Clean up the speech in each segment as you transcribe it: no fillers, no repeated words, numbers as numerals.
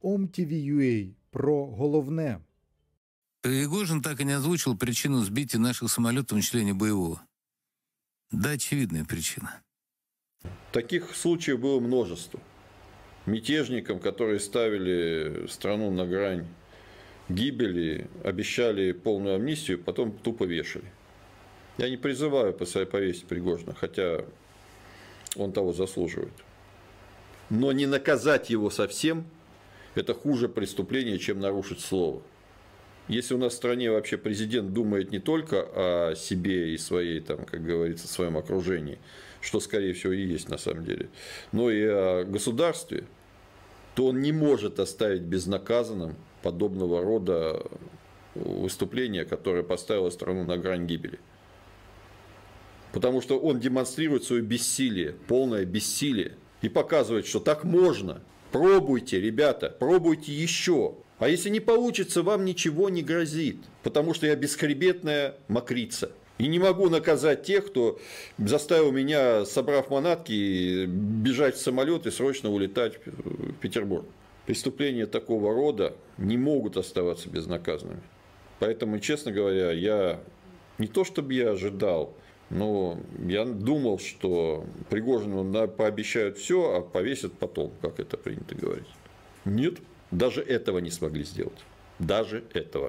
OMTV.ua про головне. Пригожин так и не озвучил причину сбития наших самолетов на члене боевого. Да, очевидная причина. Таких случаев было множество. Мятежникам, которые ставили страну на грань гибели, обещали полную амнистию, потом тупо вешали. Я не призываю повесить Пригожина, хотя он того заслуживает. Но не наказать его совсем – это хуже преступления, чем нарушить слово. Если у нас в стране вообще президент думает не только о себе и своей, там, как говорится, своем окружении, что, скорее всего, и есть на самом деле, но и о государстве, то он не может оставить безнаказанным подобного рода выступление, которое поставило страну на грань гибели. Потому что он демонстрирует свое бессилие, полное бессилие, и показывает, что так можно. Пробуйте, ребята, пробуйте еще. А если не получится, вам ничего не грозит. Потому что я бесхребетная мокрица. И не могу наказать тех, кто заставил меня, собрав манатки, бежать в самолет и срочно улетать в Петербург. Преступления такого рода не могут оставаться безнаказанными. Поэтому, честно говоря, я не то чтобы я ожидал, но я думал, что Пригожину пообещают все, а повесят потом, как это принято говорить. Нет, даже этого не смогли сделать. Даже этого.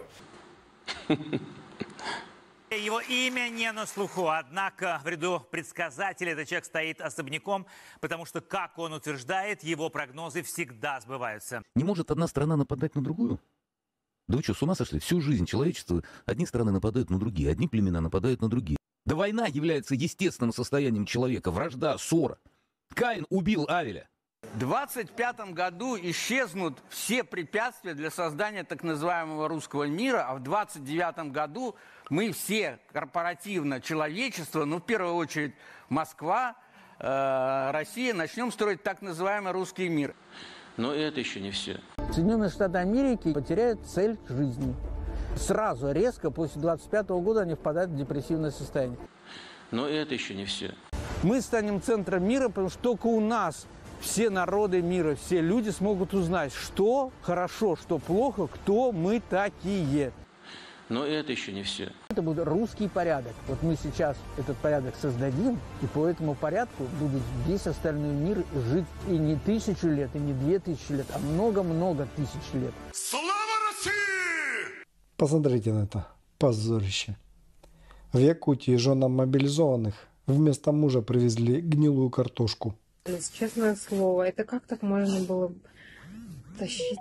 Его имя не на слуху, однако в ряду предсказателей этот человек стоит особняком, потому что, как он утверждает, его прогнозы всегда сбываются. Не может одна страна нападать на другую? Да вы что, с ума сошли? Всю жизнь человечество, одни страны нападают на другие, одни племена нападают на другие. Да война является естественным состоянием человека, вражда, ссора. Каин убил Авеля. В 2025 году исчезнут все препятствия для создания так называемого русского мира, а в 2029 году мы все корпоративно, человечество, ну в первую очередь Москва, Россия, начнем строить так называемый русский мир. Но это еще не все. Соединенные Штаты Америки потеряют цель жизни. Сразу, резко, после 2025 года они впадают в депрессивное состояние. Но это еще не все. Мы станем центром мира, потому что только у нас все народы мира, все люди смогут узнать, что хорошо, что плохо, кто мы такие. Но это еще не все. Это будет русский порядок. Вот мы сейчас этот порядок создадим, и по этому порядку будет весь остальной мир жить и не 1000 лет, и не 2000 лет, а много-много тысяч лет. Слава России! Посмотрите на это позорище. В Якутии женам мобилизованных вместо мужа привезли гнилую картошку. Честное слово, это как так можно было тащить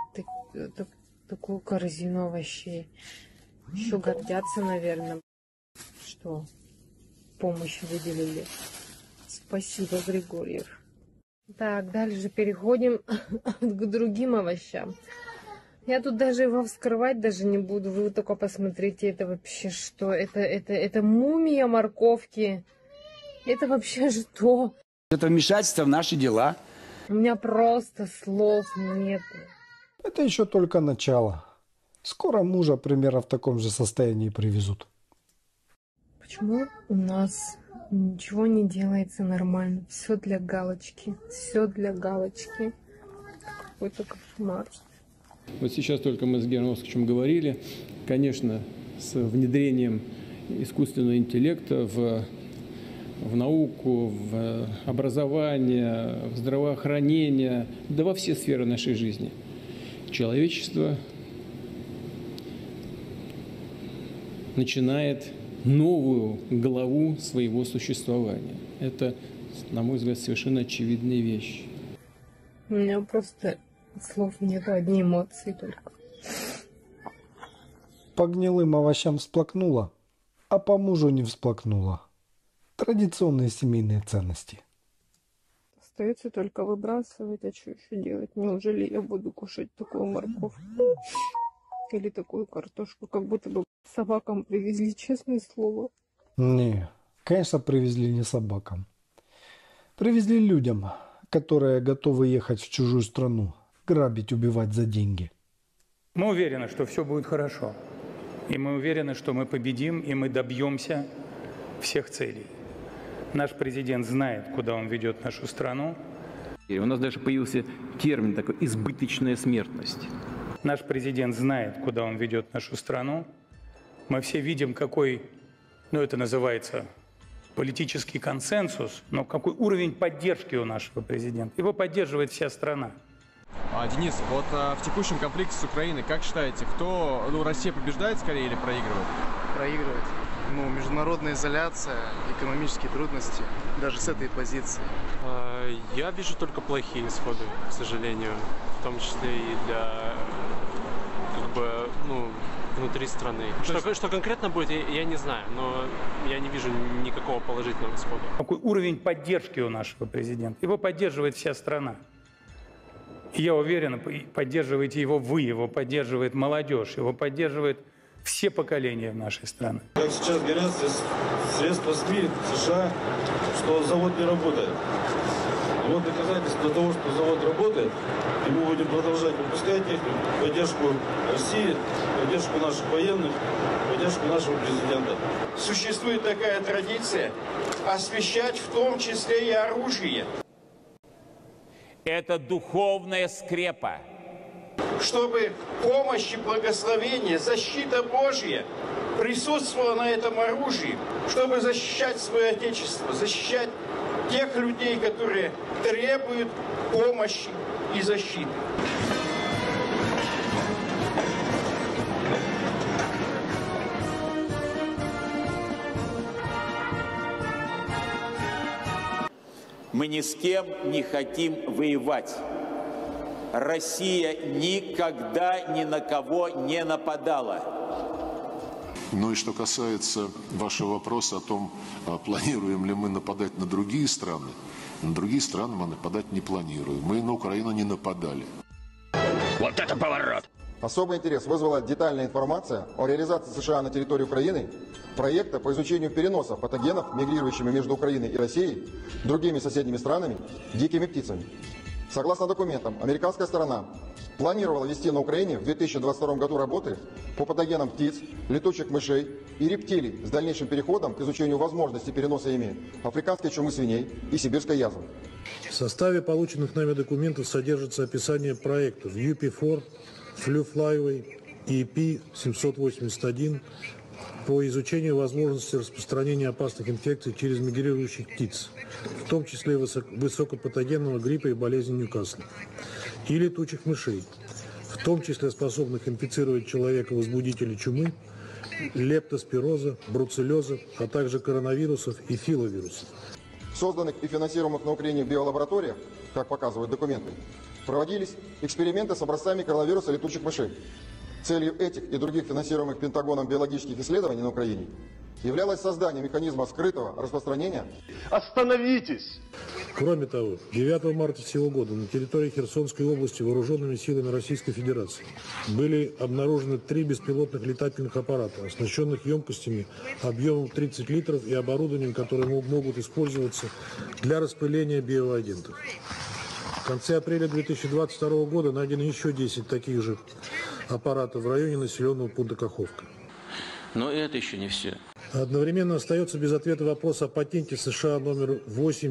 такую корзину овощей? Еще гордятся, наверное, что помощь выделили. Спасибо, Григорьев. Так, дальше переходим к другим овощам. Я тут даже его вскрывать даже не буду. Вы только посмотрите, это вообще что? Это мумия морковки. Это вообще что? Это вмешательство в наши дела. У меня просто слов нет. Это еще только начало. Скоро мужа примерно в таком же состоянии привезут. Почему у нас ничего не делается нормально? Все для галочки. Все для галочки. Какой-то кошмар. Вот сейчас только мы с Германом Оскаровичем говорили, конечно, с внедрением искусственного интеллекта в науку, в образование, в здравоохранение, да во все сферы нашей жизни. Человечество начинает новую главу своего существования. Это, на мой взгляд, совершенно очевидная вещь. У меня просто слов нет, одни эмоции только. По гнилым овощам всплакнула, а по мужу не всплакнула. Традиционные семейные ценности. Остается только выбрасывать, а что еще делать? Неужели я буду кушать такую морковку? Или такую картошку, как будто бы собакам привезли, честное слово. Не, конечно, привезли не собакам. Привезли людям, которые готовы ехать в чужую страну, грабить, убивать за деньги. Мы уверены, что все будет хорошо. И мы уверены, что мы победим, и мы добьемся всех целей. Наш президент знает, куда он ведет нашу страну. У нас даже появился термин такой «избыточная смертность». Наш президент знает, куда он ведет нашу страну. Мы все видим, какой, это называется политический консенсус, но какой уровень поддержки у нашего президента. Его поддерживает вся страна. Денис, вот в текущем конфликте с Украиной, как считаете, кто, Россия побеждает скорее или проигрывает? Проигрывает. Международная изоляция, экономические трудности, даже с этой позиции. Я вижу только плохие исходы, к сожалению, в том числе и для, внутри страны. Что конкретно будет, я не знаю, но я не вижу никакого положительного исхода. Какой уровень поддержки у нашего президента? Его поддерживает вся страна. И я уверен, поддерживаете его вы, его поддерживает молодежь, его поддерживает все поколения в нашей стране. Как сейчас говорят, средства СМИ США, что завод не работает. И вот доказательство того, что завод работает, и мы будем продолжать выпускать технику, поддержку России, поддержку наших военных, поддержку нашего президента. Существует такая традиция освещать в том числе и оружие. Это духовная скрепа. Чтобы помощь и благословение, защита Божья присутствовала на этом оружии, чтобы защищать свое Отечество, защищать тех людей, которые требуют помощи и защиты. Мы ни с кем не хотим воевать. Россия никогда ни на кого не нападала. Ну и что касается вашего вопроса о том, планируем ли мы нападать на другие страны мы нападать не планируем. Мы на Украину не нападали. Вот это поворот! Особый интерес вызвала детальная информация о реализации США на территории Украины проекта по изучению переноса патогенов, мигрирующими между Украиной и Россией, другими соседними странами, дикими птицами. Согласно документам, американская сторона планировала вести на Украине в 2022 году работы по патогенам птиц, летучих мышей и рептилий с дальнейшим переходом к изучению возможности переноса ими африканской чумы свиней и сибирской язвы. В составе полученных нами документов содержится описание проектов UP4, Flu Flyway и EP-781 по изучению возможности распространения опасных инфекций через мигрирующих птиц, в том числе высокопатогенного гриппа и болезни Ньюкасла, и летучих мышей, в том числе способных инфицировать человека возбудителей чумы, лептоспироза, бруцеллеза, а также коронавирусов и филовирусов. В созданных и финансируемых на Украине биолабораториях, как показывают документы, проводились эксперименты с образцами коронавируса летучих мышей. Целью этих и других финансируемых Пентагоном биологических исследований на Украине являлось создание механизма скрытого распространения. Остановитесь! Кроме того, 9 марта сего года на территории Херсонской области вооруженными силами Российской Федерации были обнаружены 3 беспилотных летательных аппарата, оснащенных емкостями объемом 30 литров и оборудованием, которые могут использоваться для распыления биоагентов. В конце апреля 2022 года найдено еще 10 таких же аппаратов в районе населенного пункта Каховка. Но это еще не все. Одновременно остается без ответа вопрос о патенте США номер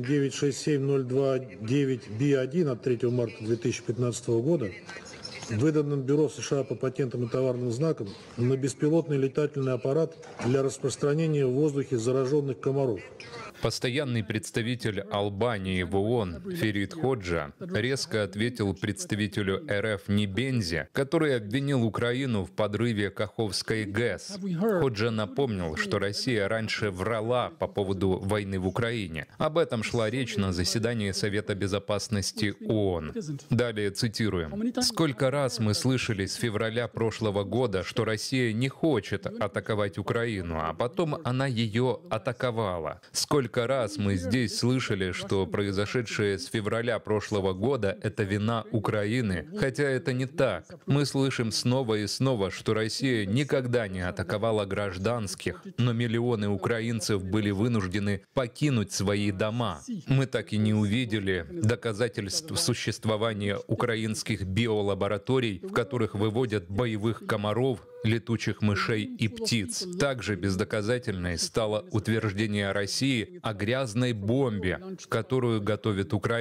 8966029B1 от 3 марта 2015 года, выданном Бюро США по патентам и товарным знакам, на беспилотный летательный аппарат для распространения в воздухе зараженных комаров. Постоянный представитель Албании в ООН Ферид Ходжа резко ответил представителю РФ Небензи, который обвинил Украину в подрыве Каховской ГЭС. Ходжа напомнил, что Россия раньше врала по поводу войны в Украине. Об этом шла речь на заседании Совета Безопасности ООН. Далее цитируем. «Сколько раз мы слышали с февраля прошлого года, что Россия не хочет атаковать Украину, а потом она ее атаковала. Сколько раз мы здесь слышали, что произошедшее с февраля прошлого года — это вина Украины, хотя это не так. Мы слышим снова и снова, что Россия никогда не атаковала гражданских, но миллионы украинцев были вынуждены покинуть свои дома. Мы так и не увидели доказательств существования украинских биолабораторий, в которых выводят боевых комаров, летучих мышей и птиц. Также бездоказательной стало утверждение России о грязной бомбе, которую готовит Украина.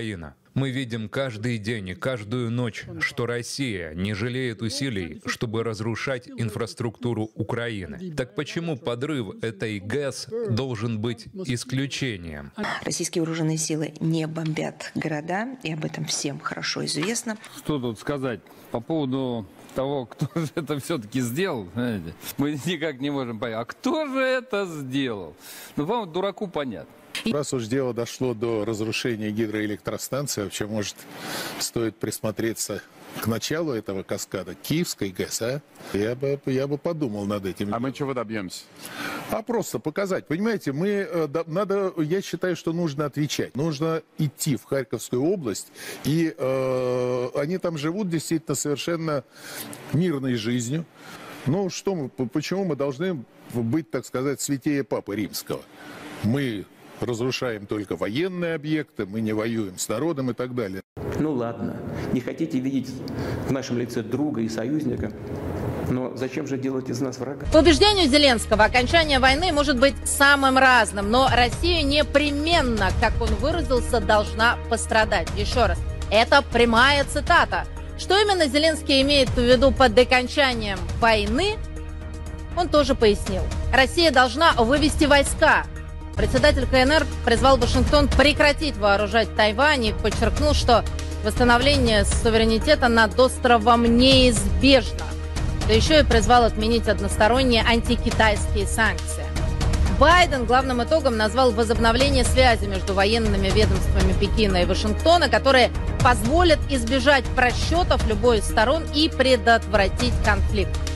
Мы видим каждый день и каждую ночь, что Россия не жалеет усилий, чтобы разрушать инфраструктуру Украины. Так почему подрыв этой ГЭС должен быть исключением? Российские вооруженные силы не бомбят города, и об этом всем хорошо известно. Что тут сказать по поводу того, кто же это все-таки сделал, знаете? Мы никак не можем понять, а кто же это сделал? Ну, по-моему, дураку понятно. Раз уж дело дошло до разрушения гидроэлектростанции, вообще, может, стоит присмотреться к началу этого каскада Киевской ГЭС, а? Я бы подумал над этим. А мы чего добьемся? А просто показать. Понимаете, я считаю, что нужно отвечать. Нужно идти в Харьковскую область, и они там живут действительно совершенно мирной жизнью. Ну, почему мы должны быть, так сказать, святее Папы Римского? Мы разрушаем только военные объекты, мы не воюем с народом и так далее. Ну ладно, не хотите видеть в нашем лице друга и союзника, но зачем же делать из нас врага? По убеждению Зеленского, окончание войны может быть самым разным, но Россия непременно, как он выразился, должна пострадать. Еще раз, это прямая цитата. Что именно Зеленский имеет в виду под окончанием войны, он тоже пояснил. Россия должна вывести войска. Председатель КНР призвал Вашингтон прекратить вооружать Тайвань и подчеркнул, что восстановление суверенитета над островом неизбежно. Да еще и призвал отменить односторонние антикитайские санкции. Байден главным итогом назвал возобновление связи между военными ведомствами Пекина и Вашингтона, которые позволят избежать просчетов любой из сторон и предотвратить конфликт.